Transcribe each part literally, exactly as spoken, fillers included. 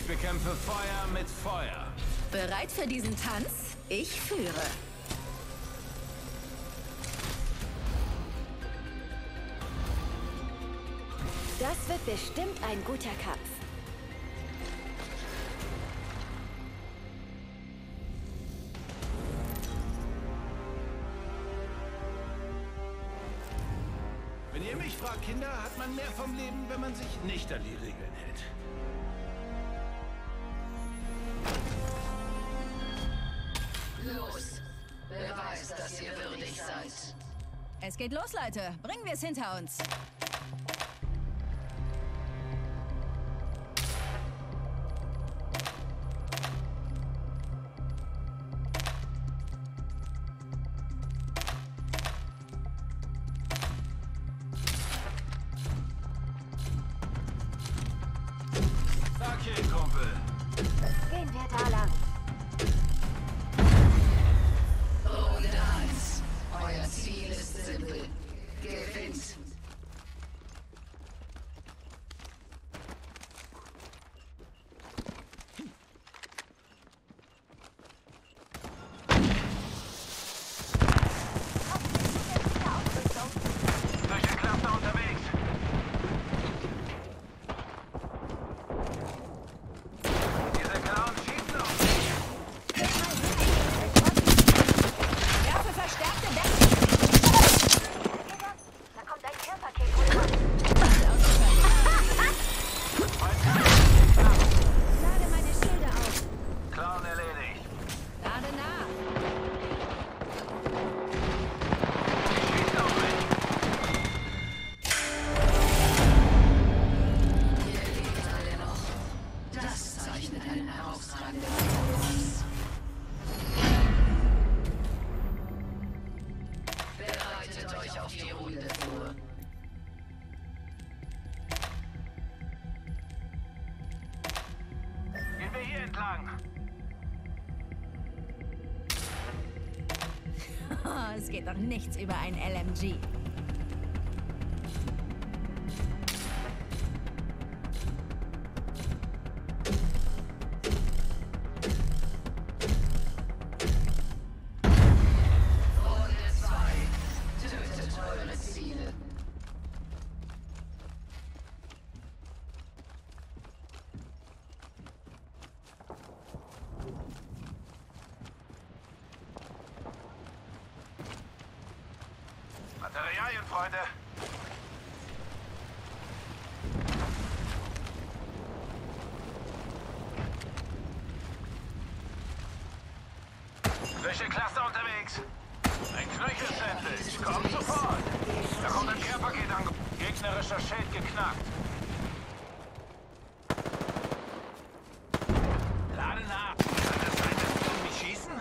bekämpfe Feuer mit Feuer. Bereit für diesen Tanz? Ich führe. Das wird bestimmt ein guter Kampf. Wenn ihr mich fragt, Kinder, hat man mehr vom Leben, wenn man sich nicht an die Regeln hält. Los! Beweist, dass ihr würdig seid. Es geht los, Leute. Bringen wir es hinter uns. Okay, Kumpel. Gehen wir da lang. Runde eins. Euer Ziel ist simpel. Gewinnt. Welche Klasse unterwegs? Diese Clowns schießen auf mich. Werfe verstärkte Deckung. Da kommt ein Care-Paket rüber. Lade meine Schilde auf. Clown erledigt. Lade nach. Schießt auf mich. Ihr lebt alle noch. Das zeichnet einen herausragenden aus. Bereitet euch auf die Runde vor. Gehen wir hier entlang. Oh, es geht doch nichts über ein L M G. Runde zwei. Tötet eure Ziele. Materialien, Freunde. Welche Klasse unterwegs? Ein Knöchel-Sandwich. Kommt sofort. Da kommt ein Care-Paket an. Gegnerischer Schild geknackt. Lade nach. Kann es sein, dass die auf mich schießen?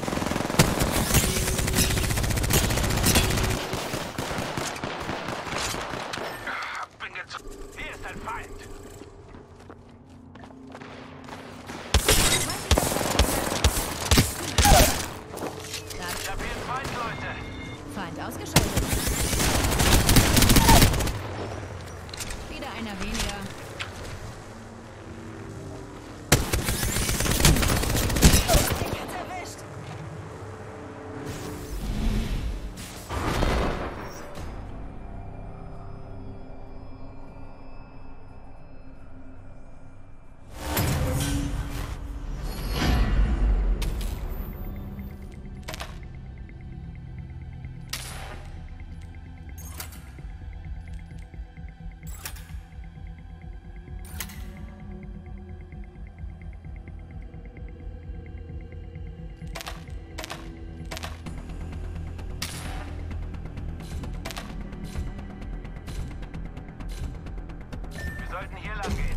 Bin gezogen. Hier ist ein Feind. Ich hab hier einen Feind, Leute. Feind ausgeschaltet. Wieder einer weniger. Ich hab's erwischt. Wir sollten hier lang gehen.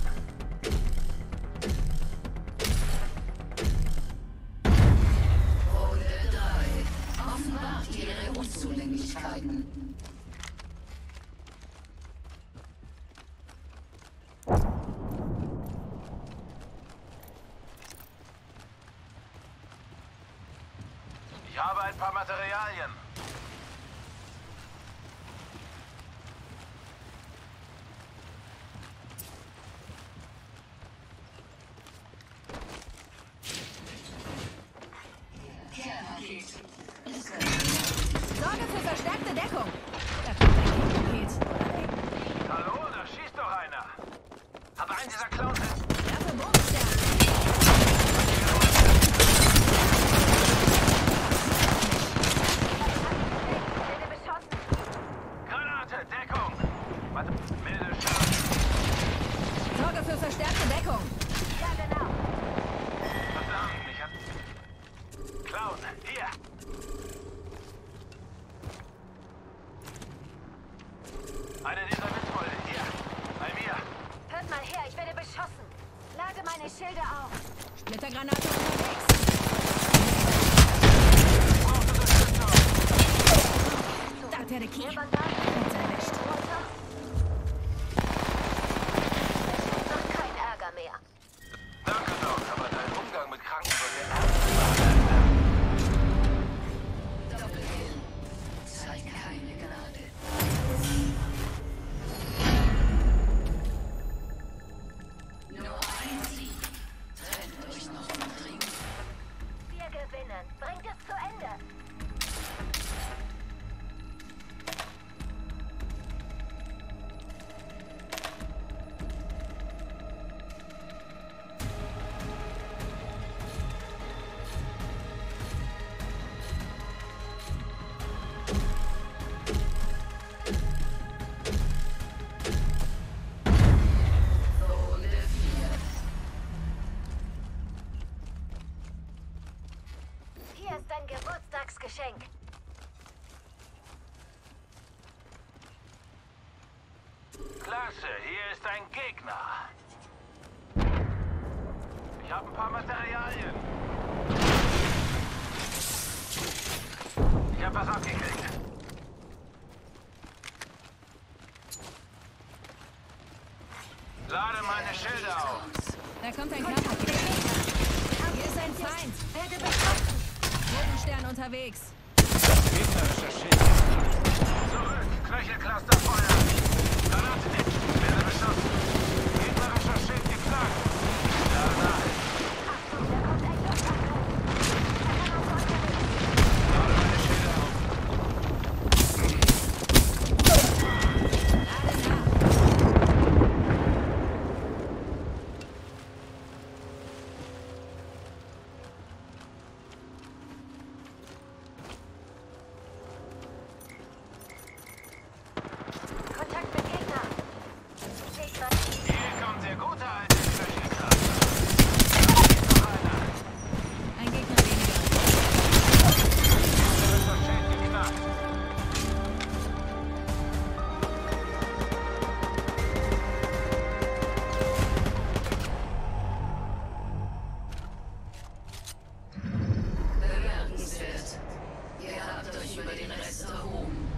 Runde drei. Offenbart ihre Unzulänglichkeiten. Ich habe ein paar Materialien. Care-Paket. Sorge für verstärkte Deckung. Da kommt ein Paket. Hallo, da schießt doch einer. Aber einen dieser Clowns ist... Werfe Bogenstern. Werde beschossen. Granate, Deckung. Warte, milde Schaden. Sorge für verstärkte Deckung. Ja, genau. Verdammt, ich hab... Clown, hier. Eine dieser Witzbolde, hier. Bei mir. Hört mal her, ich werde beschossen. Lade meine Schilde auf. Splittergranate unterwegs. Braucht Unterstützung. Da hat er die Key. Mehr Bandagen. Jetzt erwischt. Runter. Noch kein Ärger mehr. Danke, Doc, aber dein Umgang mit Kranken wird der Ernst. Doppelkill. Zeig keine Gnade. Nur ein Sieg. Trennt euch noch vom Trinken. Wir gewinnen. Bringt es zu Ende. Runde vier. Hier ist dein Geburtstagsgeschenk. Klasse, hier ist ein Gegner. Ich habe ein paar Materialien. Ich habe was abgekriegt. Lade meine Schilder auf. Da kommt ein Körperpaket. Hier ist ein Feind. Werde beschossen. Bogenstern unterwegs. Gegnerischer Schild. Zurück, Knöchelcluster Feuer. Granate dick. Werde beschossen. Gegnerischer Schild geknackt. Danach. Achtung, da kommt ein Luftangriff. Lade meine Schilder auf. Lade nach. Kontakt mit Gegner. Gegner. Hier kommt der gute alte Knöchelcluster. Hier ist noch einer. Ein Gegner weniger. Gegnerischer Schild geknackt. Bemerkenswert. Ihr habt euch über den Rest erhoben.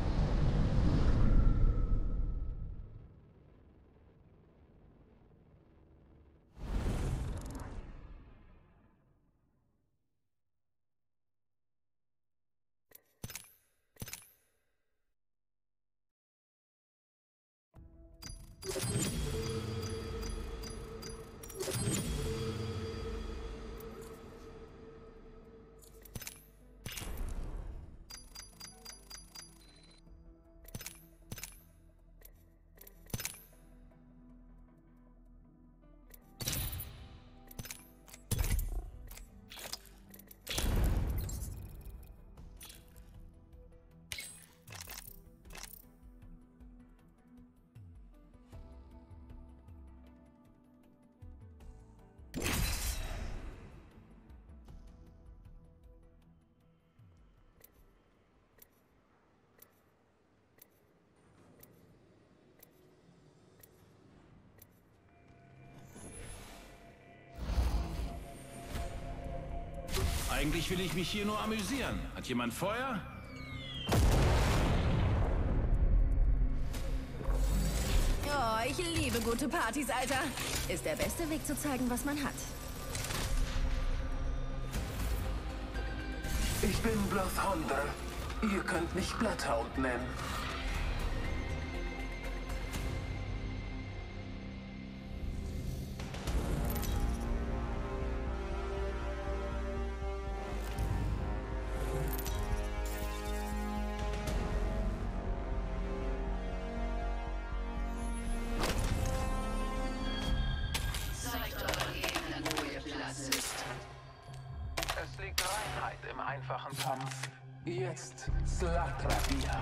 Eigentlich will ich mich hier nur amüsieren. Hat jemand Feuer? Oh, ich liebe gute Partys, Alter. Ist der beste Weg zu zeigen, was man hat. Ich bin Bloodhound. Ihr könnt mich Bloodhound nennen. Kampf. Jetzt Slatravia.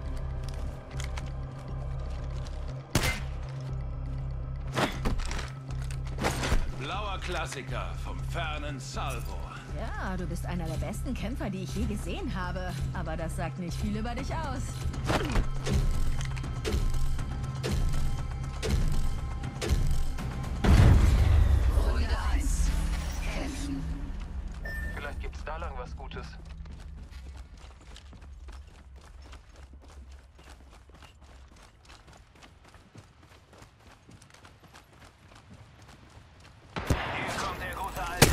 Blauer Klassiker vom fernen Salvo. Ja, du bist einer der besten Kämpfer, die ich je gesehen habe. Aber das sagt nicht viel über dich aus. Runde eins. Kämpfen. Vielleicht gibt's da lang was Gutes. Hier kommt der gute alte.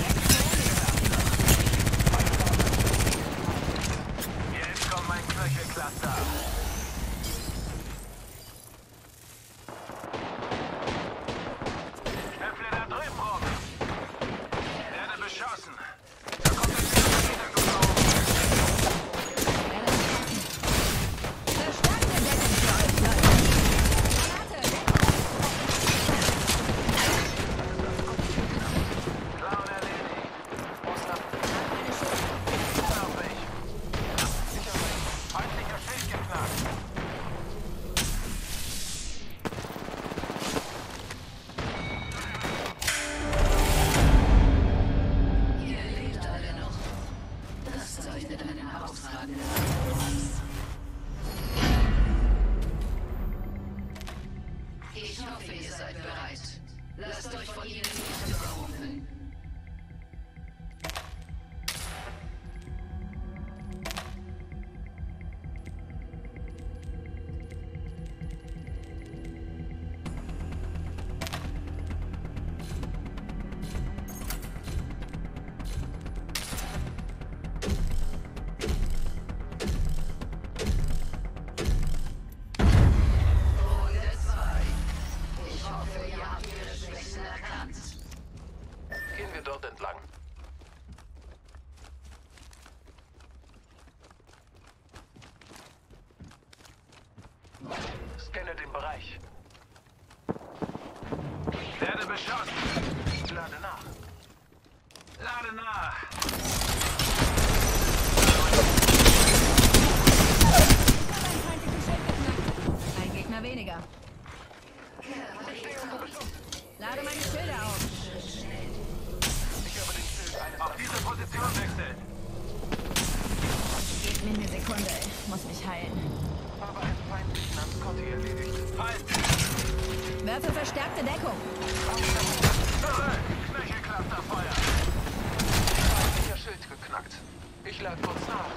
Jetzt kommt mein Knöchelcluster. Öffne da drüben rum. Werde beschossen. Da kommt ein Knöchelcluster geflogen. Verstärkte Deckung für euch, Leute. Granate, Deckung. Clown erledigt. Meine Schulter. Auf mich. Sicher mich. Feindlicher Schild geknackt. Ihr lebt alle noch. Das zeichnet einen herausragenden aus. Ich hoffe, ihr seid bereit. Lasst euch von ihnen nicht überrumpeln. Runde zwei. Ich hoffe, ihr habt ihre Schwächen erkannt. Gehen wir dort entlang. Scanne den Bereich. Werde beschossen. Lade nach. Lade nach. Ein feindliches Schild geknackt. Ein Gegner weniger. Lade meine Schilder auf. Ich habe den Schild eines Auf diese Position wechseln. Gebt mir eine Sekunde. Ich muss mich heilen. aber einen feindlichen Anscotti erledigt. Halt! Werfe verstärkte Deckung. Zurück! Knöchelclusterfeuer! Feindlicher Schild geknackt. Ich lade kurz nach.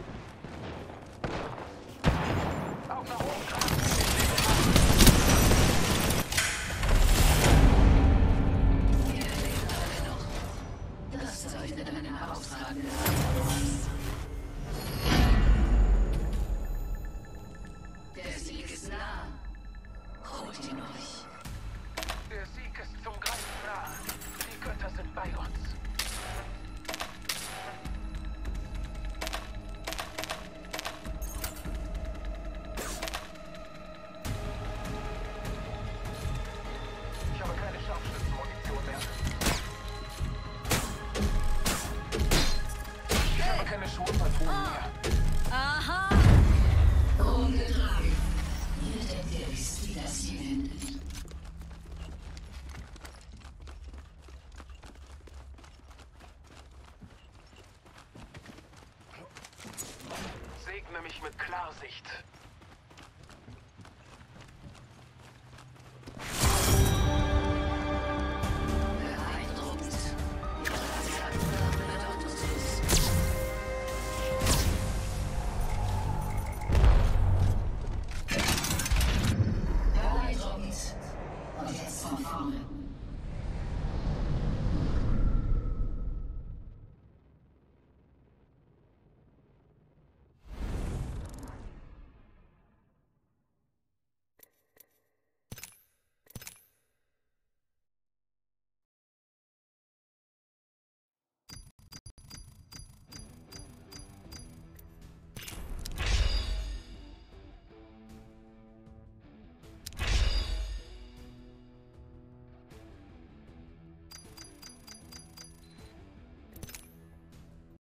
Auf nach oben! Ihr lebt alle noch. Das zeichnet einen herausragenden aus. Der Sieg ist nah. Holt ihn euch. Der Sieg ist zum Greifen nah. Die Götter sind bei uns. Ich habe keine Scharfschützenmunition mehr. Ich habe keine Schonpatronen mehr. Aha! Runde drei. Ihr denkt, ihr wisst, wie das hier endet. Segne mich mit Klarsicht.